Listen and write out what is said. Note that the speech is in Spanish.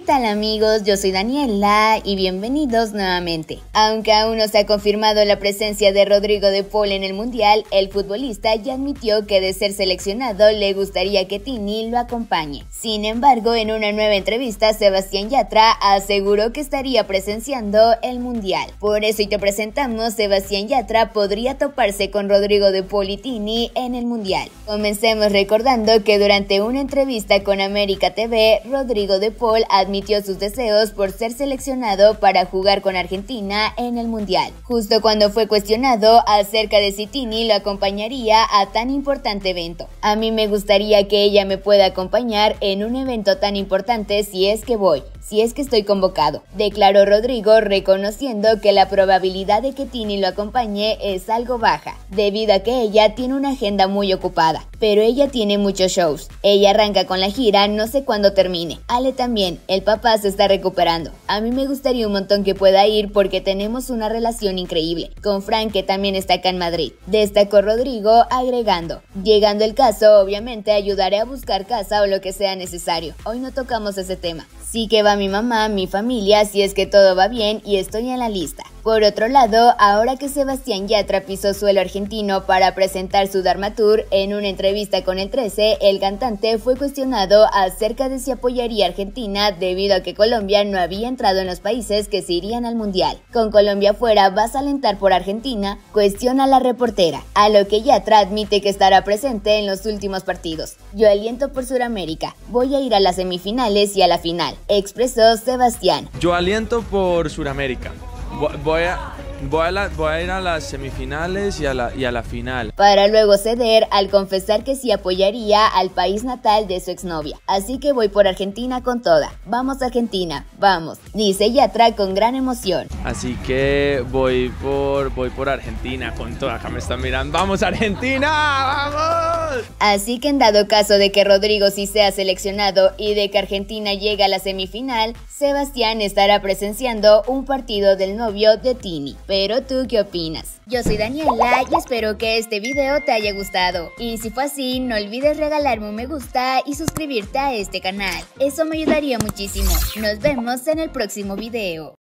tal amigos? Yo soy Daniela y bienvenidos nuevamente. Aunque aún no se ha confirmado la presencia de Rodrigo de Paul en el Mundial, el futbolista ya admitió que de ser seleccionado le gustaría que Tini lo acompañe. Sin embargo, en una nueva entrevista, Sebastián Yatra aseguró que estaría presenciando el Mundial. Por eso hoy te presentamos, Sebastián Yatra podría toparse con Rodrigo de Paul y Tini en el Mundial. Comencemos recordando que durante una entrevista con América TV, Rodrigo de Paul admitió sus deseos por ser seleccionado para jugar con Argentina en el Mundial, justo cuando fue cuestionado acerca de si Tini lo acompañaría a tan importante evento. A mí me gustaría que ella me pueda acompañar en un evento tan importante si es que voy. Si es que estoy convocado, declaró Rodrigo, reconociendo que la probabilidad de que Tini lo acompañe es algo baja, debido a que ella tiene una agenda muy ocupada, pero ella tiene muchos shows. Ella arranca con la gira, no sé cuándo termine. Ale también, el papá se está recuperando. A mí me gustaría un montón que pueda ir porque tenemos una relación increíble, con Frank que también está acá en Madrid, destacó Rodrigo, agregando: llegando el caso, obviamente ayudaré a buscar casa o lo que sea necesario. Hoy no tocamos ese tema. Sí que va mi mamá, mi familia, si es que todo va bien y estoy en la lista. Por otro lado, ahora que Sebastián Yatra pisó suelo argentino para presentar su Dharma Tour, en una entrevista con el 13, el cantante fue cuestionado acerca de si apoyaría a Argentina debido a que Colombia no había entrado en los países que se irían al Mundial. Con Colombia fuera, ¿vas a alentar por Argentina?, cuestiona la reportera, a lo que Yatra admite que estará presente en los últimos partidos. Yo aliento por Sudamérica, voy a ir a las semifinales y a la final, expresó Sebastián. Yo aliento por Sudamérica. Voy a ir a las semifinales y a la final. Para luego ceder al confesar que sí apoyaría al país natal de su exnovia. Así que voy por Argentina con toda. Vamos Argentina, vamos, dice Yatra con gran emoción. Así que voy por Argentina con toda. Acá me están mirando. ¡Vamos Argentina! ¡Vamos! Así que en dado caso de que Rodrigo sí sea seleccionado y de que Argentina llegue a la semifinal, Sebastián estará presenciando un partido del novio de Tini. Pero ¿tú qué opinas? Yo soy Daniela y espero que este video te haya gustado. Y si fue así, no olvides regalarme un me gusta y suscribirte a este canal. Eso me ayudaría muchísimo. Nos vemos en el próximo video.